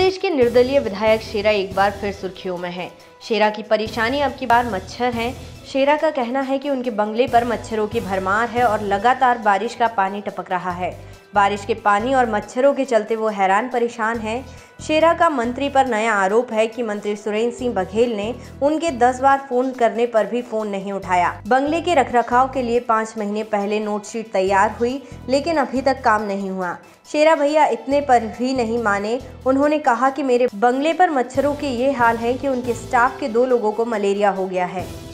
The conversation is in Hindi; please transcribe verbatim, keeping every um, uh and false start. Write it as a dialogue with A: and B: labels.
A: कांग्रेस के निर्दलीय विधायक शेरा एक बार फिर सुर्खियों में हैं। शेरा की परेशानी अब की बार मच्छर हैं। शेरा का कहना है कि उनके बंगले पर मच्छरों की भरमार है और लगातार बारिश का पानी टपक रहा है। बारिश के पानी और मच्छरों के चलते वो हैरान परेशान हैं। शेरा का मंत्री पर नया आरोप है कि मंत्री सुरेंद्र सिंह बघेल ने उनके दस बार फोन करने पर भी फोन नहीं उठाया। बंगले के रखरखाव के लिए पाँच महीने पहले नोट शीट तैयार हुई, लेकिन अभी तक काम नहीं हुआ। शेरा भैया इतने पर भी नहीं माने। उन्होंने कहा कि मेरे बंगले पर मच्छरों के ये हाल है कि उनके स्टाफ के दो लोगों को मलेरिया हो गया है।